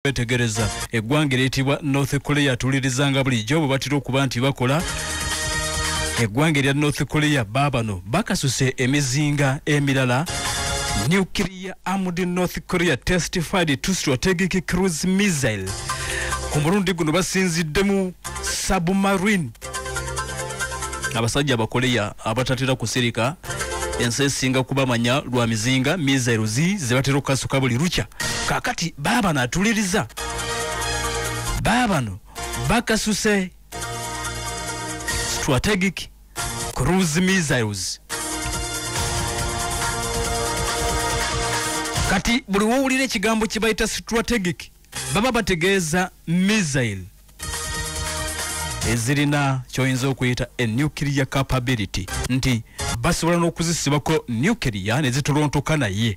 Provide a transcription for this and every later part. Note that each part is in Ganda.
tegereza eggwanga eryitibwa North Korea tulirizanga bulijjo bwe batira okuba nti bakola eggwanga erya North Korea babano bakasuse emizinga emirala nuclear armed North Korea testified to strategic cruise missile ku mulundi guno basinziddemu submarine abasajja abakoleya abatatera kusirika ensi esinga kubamanya lwa mizinga missiles ze batera okukasuka buli lukya kakati babano atuliriza babano bakasuse strategic cruise missiles kati buli wowulira ekigambo kibayita strategic baba bategeeza missile ezirina kyoyinza okuyita a nuclear capability nti basobola n'okuzisibako nuclear ne zitolontoka naye.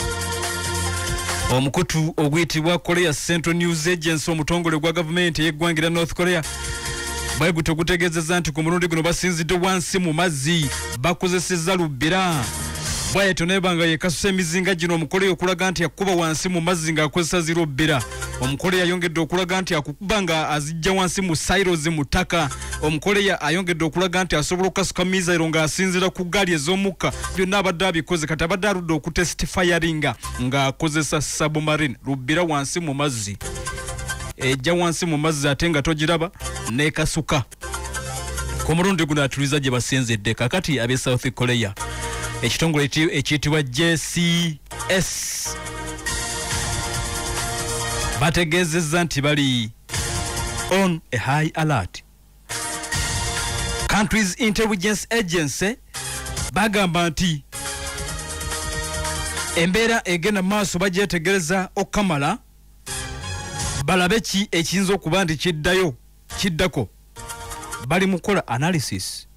Omukutu oguyitibwa Korea Central News Agency omutongole gwa gavumenti y'eggwanga lya North Korea bweguto gutegeezezza nti ku mulundi guno basinzidde wansi mu mazzi bakozesezza lubbira bwayeto nebanga yekasuse emizinga gino omukoleya okulaga nti akuba wansi mu mazzi ng'akozesa zirubbira. Omukoleya ayongedde okulaga nti akukuba nga azijja wansi mu silos mu ttaka. Omukoleya ayongedde okulaga nti asobola okukasuka mizairo ng'asinzira ku ggaali ez'omukka byonna abadde abikoze kati abadde aludde okutestifayaringa ng'akozesa submarine lubbira wansi mu mazzi ejja wansi mu mazzi ate nga togiraba n'ekasuka. Ku mulundi guno atuliza gye basinzidde kakati ab'e South Korea ekitongole ekiyitibwa JCS bategeezezza nti bali on a high alert. Country's intelligence agency bagamba nti embeera egenda maaso bagyetegereza okamala balabe ki ekiyinza okuba nti kiddako bali mu kukola analysis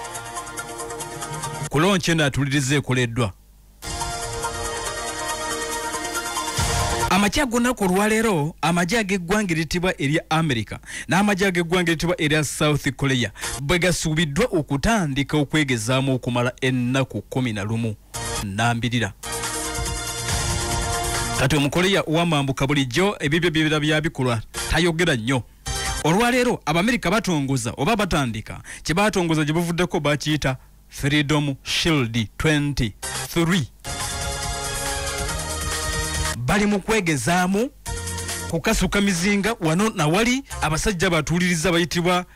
ku launch eno atuliriza ekoleddwa. Amajja gonna olwaleero amajja ag'eggwanga eryitibwa erya America n'amajja ag'eggwanga eryitibwa erya South Korea bwe gasuubiddwa okutandika okwegezaamu okumala ennaku 11 nnambirira. Kati omukoleya ow'amambuka bulijjo ebibyo bibira byabikolwa tayogera nnyo. Olwaleero Abamerika batongoza oba batandika kye batongoza gye buvuddeko bakiyita Freedom Shield 23 bali mu kwegezaamu kukasuka mizinga wano na wali abasajja batuuliriza bayitibwa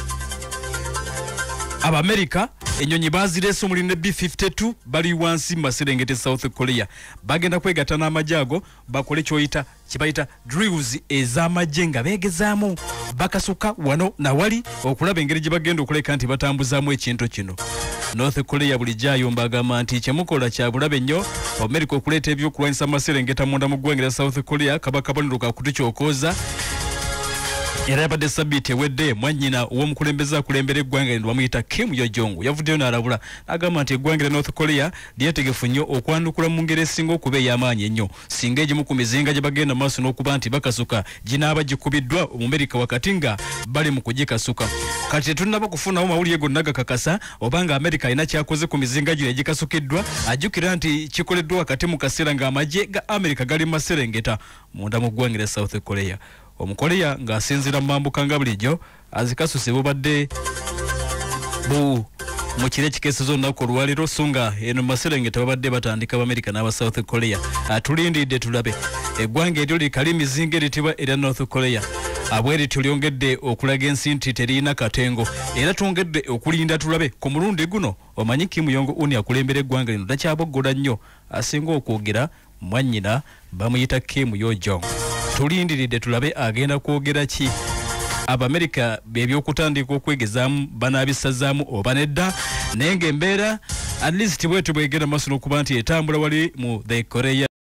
Abamerika enyonyi bazireese omulinde B-52 bali wansi Maserengete South Korea bagenda kwegatta n'amajaago bakole kibayita drills ez'amajje nga beegezaamu bakasuka wano na wali okulaba engeri gye bagenda okuleka nti batambuzaamu ekintu kino. North Korea bulijjo ayomba agamba nti kyemukola kya bulabe nnyo Amerika okuleeta ebyokulwanyisa Maserengeta munda mu ggwanga lya South Korea kabakabonero kakutukyokooza. Era yabadde sabbiiti ewedde mwannyina ow'omukulembeze akulembera eggwanga lino bamuyita Kim Yo-jong yavuddeyo n'alabula n'agamba nti eggwanga lya North Korea lyetegefu nnyo okwanukula mu ngeri esinga okuba ey'amaanyi ennyo singa egimu ku mizinga gye bagenda maaso n'okuba nti bakasuka ginaaba gikubiddwa Omumerika wakati nga bali mu kugikasuka. Kati tetunnaba kufunawo mawulire gonna gakakasa obanga Amerika alina kyakoze ku mizinga gino egikasukiddwa ajjukira nti kikoleddwa wakati mu kaseera ng'amagye ga Amerika gali mu Maserengeta munda mu ggwanga lya South Korea. Omukoleya ng'asinzira mu mambuka nga bulijjo azikasuse bubadde mu kire ekikeeseza olunaku olwaleero so nga eno mu Maserengeta babadde batandika Abamerika n'aba South Korea. Tulindidde tulabe eggwanga eryo likali mizinga eritibwa erya North Korea abwerityo lyongedde okulaga ensi nti terina katengo era twongedde okulinda tulabe ku mulundi guno omanyi Kim Jong-un akulembera eggwanga lino takyaboggola nnyo asinga okwogera mwannyina bamuyita Kim Yo-jong. Tulindiridde tulabe agenda kwogera ki. Abamerika bebyokutandika okwegezaamu banaabisazaamu oba nedda naye ng'embeera at least bwetu bwegenda maaso n'okuba nti etambula wali mu the Korea